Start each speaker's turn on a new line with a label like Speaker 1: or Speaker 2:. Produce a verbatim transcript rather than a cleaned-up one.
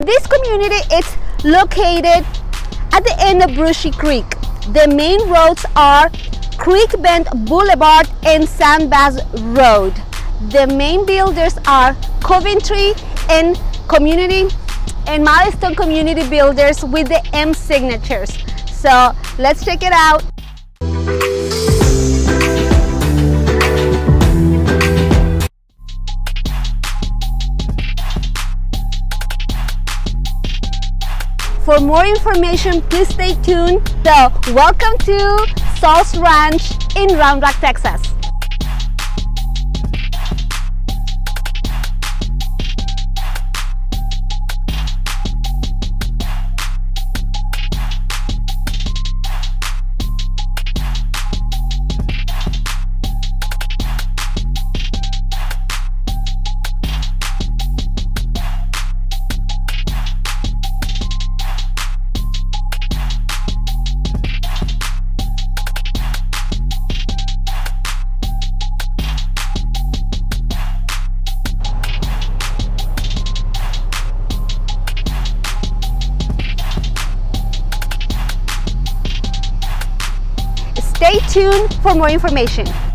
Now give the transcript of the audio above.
Speaker 1: This community is located at the end of Brushy Creek. The main roads are Creek Bend Boulevard and Sandbass Road. The main builders are Coventry and Community and Milestone Community Builders with the M signatures. So let's check it out. For more information, please stay tuned. So, welcome to Saul's Ranch in Round Rock, Texas. Stay tuned for more information.